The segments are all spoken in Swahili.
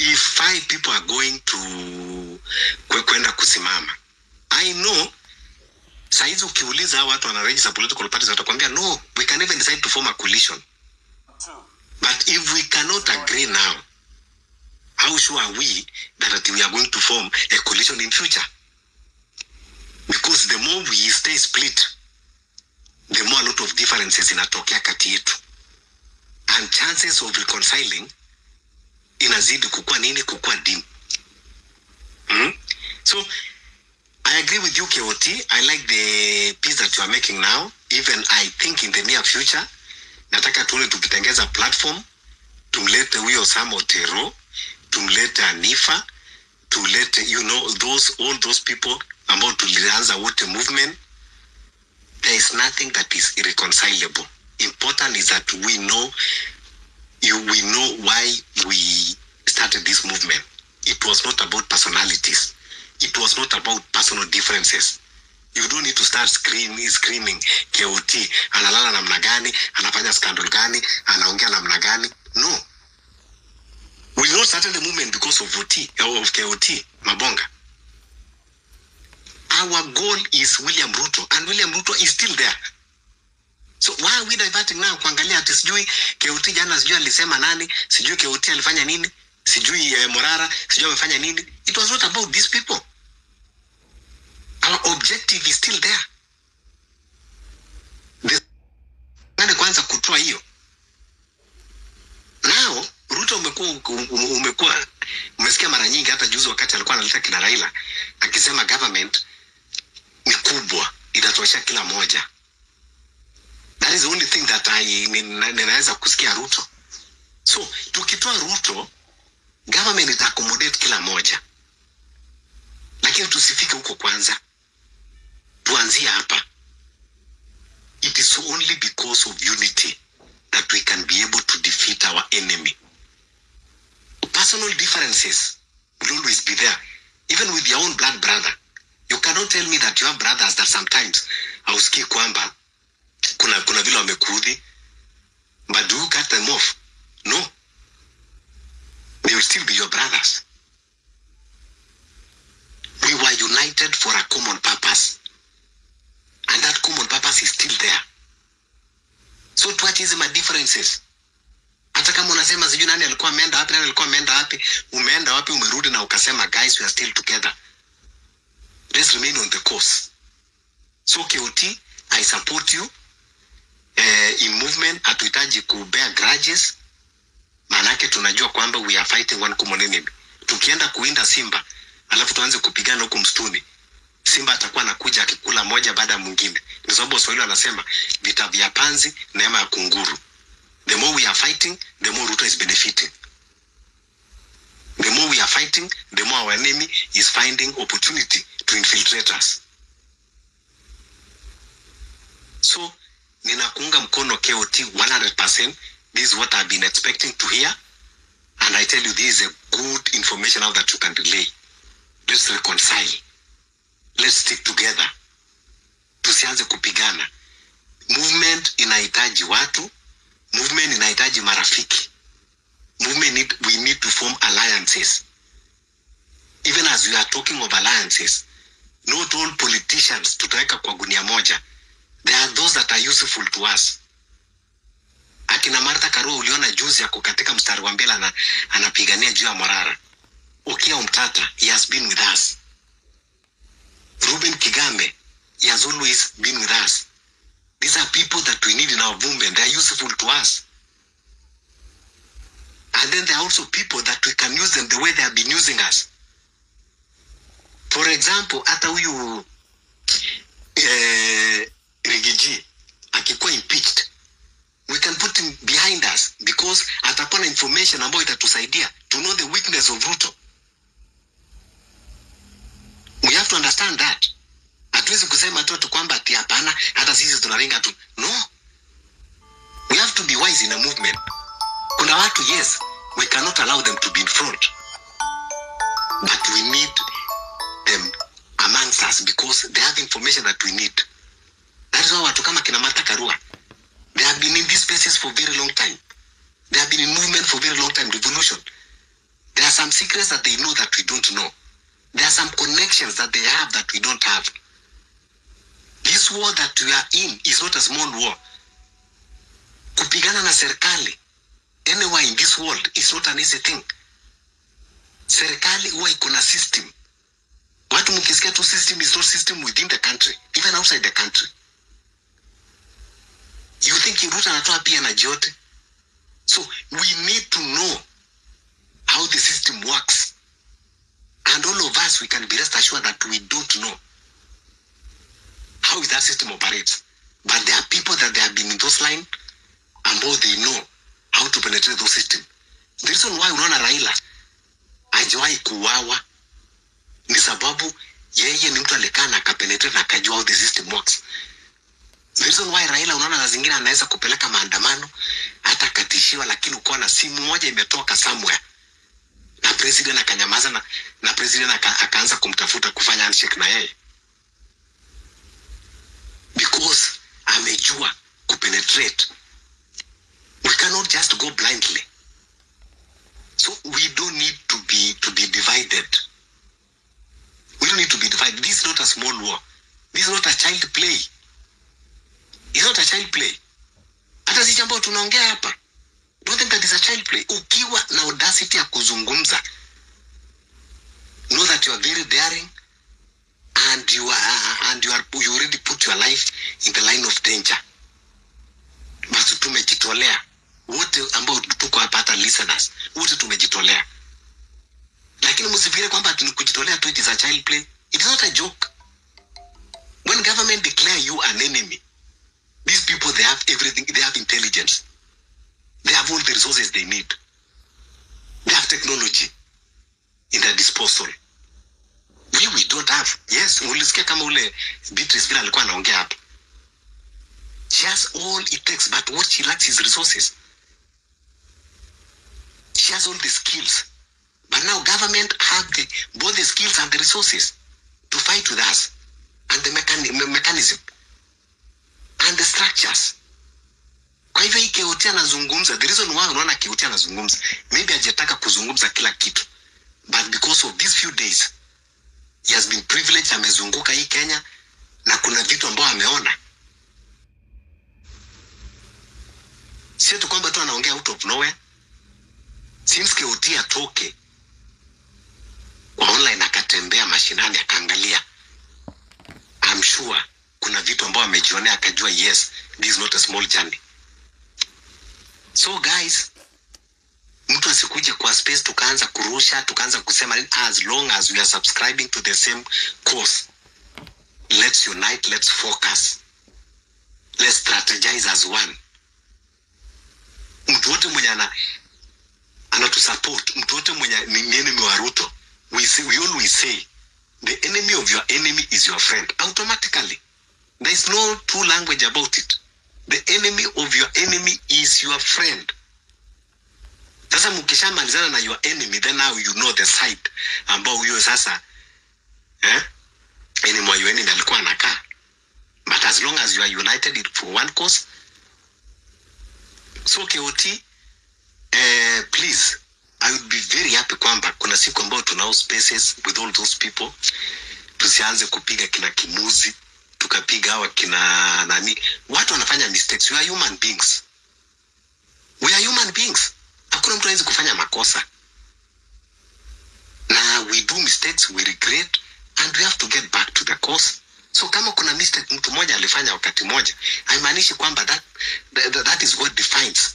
if 5 people are going to kwenda kusimama, I know saizi ukiuliza watu wana register political parties watakwambia no, we can even decide to form a coalition. But if we cannot agree now, how sure are we that we are going to form a coalition in future? Because the more we stay split, the more a lot of differences inatokea kati yetu. And chances of reconciling inazidi kukua nini, kukua dim. So, I agree with you, KOT. I like the piece that you are making now. Even I think in the near future, nataka tuone tukitengeza platform, tumlete huyo Sam Otero, tumlete Hanifa, tumlete, all those people ambao tulianza wote movement. There is nothing that is irreconcilable. Important is that we know why we started this movement. It was not about personalities. It was not about personal differences. You don't need to start screaming KOT, analala namna gani, anafanya scandal gani, anaongea namna gani. No. We not started the movement because of KOT, Mabonga. Our goal is William Ruto, and William Ruto is still there. So why are we diverting now? Kuangalia ati sijui KOT jana sijui alisema nani, sijui KOT alifanya nini, sijui Morara sijui amefanya nini. It was not about these people. Our objective is still there. Nani kwanza kutoa hiyo. Now Ruto umesikia mara nyingi, hata juzi wakati alikuwa analeta kina Raila akisema government ni kubwa, inatosha kila moja. That is the only thing that ninaweza kusikia Ruto. So tukitoa Ruto, government ita accommodate kila moja. Lakini tusifike huko kwanza. Tuanzie hapa. It is only because of unity that we can be able to defeat our enemy. Personal differences will always be there. Even with your own blood brother. You cannot tell me that you have brothers that sometimes hausikii kwamba kuna vile wamekuudhi, but do you cut them off? No. They will still be your brothers. We were united for a common purpose. And that common purpose is still there. So tuache hizi differences. Hata kama unasema sijui nani alikuwa ameenda wapi, nani alikuwa ameenda wapi, umeenda wapi, umerudi na ukasema guys we are still together. Let's remain on the course. So KOT, I support you. In movement, hatuhitaji kubear grudges. Manake tunajua kwamba we are fighting one common enemy. Tukienda kuinda simba, alafu tuanze kupigana huko msituni, simba atakuwa anakuja akikula moja baada ya mwingine. Ndio sababu Waswahili wanasema vita vya panzi neema ya kunguru. The more we are fighting, the more Ruto is benefiting. The more we are fighting, the more our enemy is finding opportunity to infiltrate us. So, ninakuunga mkono KOT 100%. This is what I've been expecting to hear. And I tell you, this is a good information now that you can relay. Let's reconcile. Let's stick together. Tusianze kupigana. Movement inahitaji watu. Movement inahitaji marafiki. We need to form alliances. Even as we are talking of alliances, not all politicians tutaweka kwa gunia moja. There are those that are useful to us. Akina Martha Karua uliona juzi yako katika mstari wa mbele anapigania juu ya Morara. Okia Omtata, he has been with us. Ruben Kigame, he has always been with us. These are people that we need in our movement. They are useful to us. And then there are also people that we can use them the way they have been using us. For example, hata huyu Rigiji akikuwa impeached, we can put him behind us because atakuwa na information ambayo itatusaidia to know the weakness of Ruto. We have to understand that. Hatuwezi kusema tu kwamba ati hapana hata sisi tunaringa tu. No. We have to be wise in a movement. Kuna watu, yes, we cannot allow them to be in front. But we need them amongst us because they have information that we need. That is why watu kama kina Martha Karua, they have been in these spaces for a very long time. They have been in movement for a very long time, revolution. There are some secrets that they know that we don't know. There are some connections that they have that we don't have. This war that we are in is not a small war. Kupigana na serikali anywhere in this world is not an easy thing. Serikali huwa iko na system. Watu mkisikia tu system is not system within the country, even outside the country. You think Ruto anatoa pia na jote? So we need to know how the system works. And all of us, we can be rest assured that we don't know how that system operates. But there are people that they have been in those lines and both they know how to penetrate those systems. The reason why unaona Raila hajawahi kuuawa ni sababu yeye ni mtu alikaa na akapenetrate na akajua how the system works. The reason why Raila unaona na zingine anaweza kupeleka maandamano hata katishiwa, lakini uko na simu moja imetoka somewhere na president akanyamaza na president akaanza kumtafuta kufanya handshake na yeye, because amejua kupenetrate. We cannot just go blindly. So we don't need to be divided. We don't need to be divided. This is not a small war. This is not a child play. It's not a child play. Hata si jambo tunaongea hapa. Don't think that is a child play. Ukiwa na audacity ya kuzungumza, know that you are very daring and you already put your life in the line of danger. Basi tumejitolea. Wote ambao tuko hapa, hata listeners, wote tumejitolea. Lakini msifikiri kwamba tunikujitolea tu, it is a child play. It is not a joke. When government declare you an enemy, these people, they have everything. They have intelligence. They have all the resources they need. They have technology in their disposal. We don't have. Yes, ulisikia kama ule Beatrice vile alikuwa anaongea hapa. She has all it takes, but what she lacks is resources. She has all the skills. But now government have both the skills and the resources to fight with us. And the mechanism. And the structures. Kwa hivyo hii Keoti anazungumza, the reason why unaona Keoti anazungumza, maybe hajataka kuzungumza kila kitu, but because of these few days he has been privileged, amezunguka hii Kenya na kuna vitu ambao ameona. Sio tu kwamba tu anaongea out of nowhere. Since Keoti atoke kwa online akatembea mashinani akaangalia, I'm sure kuna vitu ambao amejionea akajua, yes, this is not a small journey. So guys, mtu asikuje kwa space tukaanza kurusha, tukaanza kusema, as long as we are subscribing to the same cause, let's unite, let's focus, let's strategize as one. Mtu wote mwenye anatusupport, mtu wote mwenye ni enemy wa Ruto, we always say the enemy of your enemy is your friend. Automatically, there is no two language about it. The enemy of your enemy is your friend. Sasa mkishamalizana na your enemy, then now you know the side ambao huyo sasa enemy wa your enemy alikuwa anakaa. But as long as you are united for one cause, so Keoti, please, I would be very happy kwamba kuna siku ambao tunao spaces with all those people. Tusianze kupiga kina Kimuzi, tukapiga hawa kina nani. Watu wanafanya mistakes. We are human beings. We are human beings. Hakuna mtu anaweza kufanya makosa. Na we do mistakes, we regret, and we have to get back to the course. So kama kuna mistake mtu mmoja alifanya wakati mmoja, haimaanishi kwamba that is what defines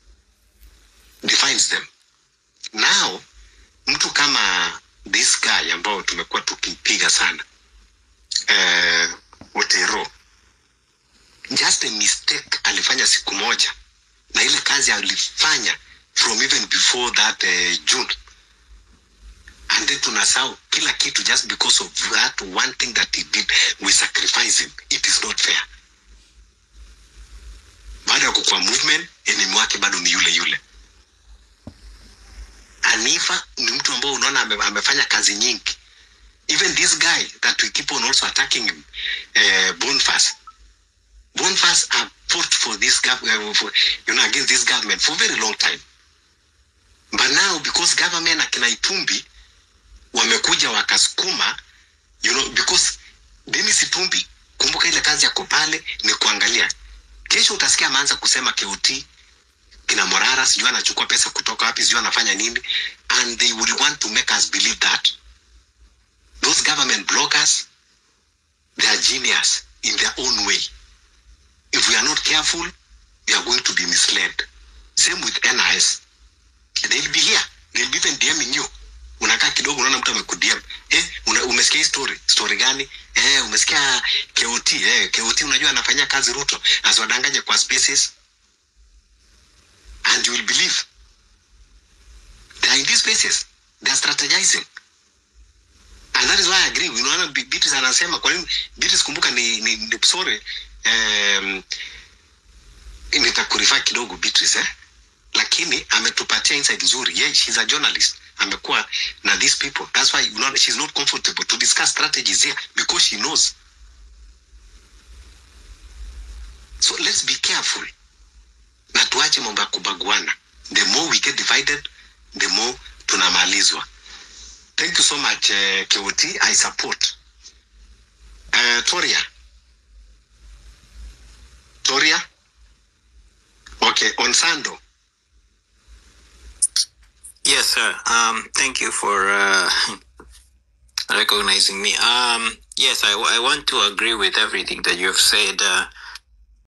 them. Now, mtu kama this guy ambao tumekuwa tukipiga sana, Otero, just a mistake alifanya siku moja, na ile kazi alifanya from even before that June, and then tunasahau kila kitu just because of that one thing that he did. We sacrifice him. It is not fair. Baada ya kukua movement, enemy wake bado ni yule. Hanifa ni mtu ambao unaona amefanya kazi nyingi. Even this guy that we keep on also attacking him, Boniface have fought for this government, against this government for a very long time. But now, because government akina Itumbi, wamekuja wakasukuma, because Dennis Itumbi, kumbuka ile kazi ya kopale, ni kuangalia. Kesho utasikia ameanza kusema KOT, kina Morara, sijua anachukua pesa kutoka wapi, sijua anafanya nini. And they would want to make us believe that those government bloggers, they are genius in their own way. If we are not careful, we are going to be misled. Same with NIS. They'll be here. They'll be even DMing you. Unakaa kidogo unaona mtu amekudm. Umesikia story gani? Umesikia KOT, KOT unajua anafanya kazi Ruto. Asiwadanganye kwa spaces. And you will believe. They are in these spaces. They are strategizing. And that is why I agree. Unaona Beatrice anasema kwa nini Beatrice kumbuka ni sorry. Nitakurifaa kidogo Beatrice lakini ametupatia insight nzuri. Yeah, she's a journalist. Amekuwa na these people. That's why she's not comfortable to discuss strategies here because she knows. So let's be careful. Na tuache mambo ya kubaguana. The more we get divided, the more tunamalizwa. Thank you so much, KOT. I support. Toria. Okay, on Sando. Yes, sir. Thank you for recognizing me. Yes, I want to agree with everything that you've said.